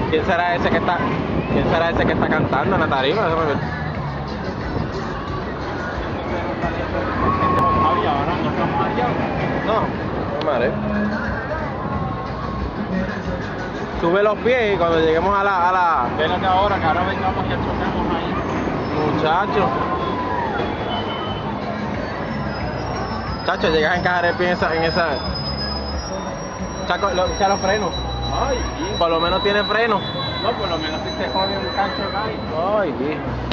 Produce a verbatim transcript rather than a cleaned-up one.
¿Quién será ese que está, quién será ese que está cantando en la tarima? Déjame ver. No, no madre. Sube los pies y cuando lleguemos a la... A la... Espérate ahora, que ahora vengamos y chocamos ahí. Muchacho. Chacho, llegas a encajar el pie en esa... En esa... Chaco, lo, echa los frenos. Ay, sí. Por lo menos tiene freno. No, por lo menos si se jode un cacho acá. Ay, hijo.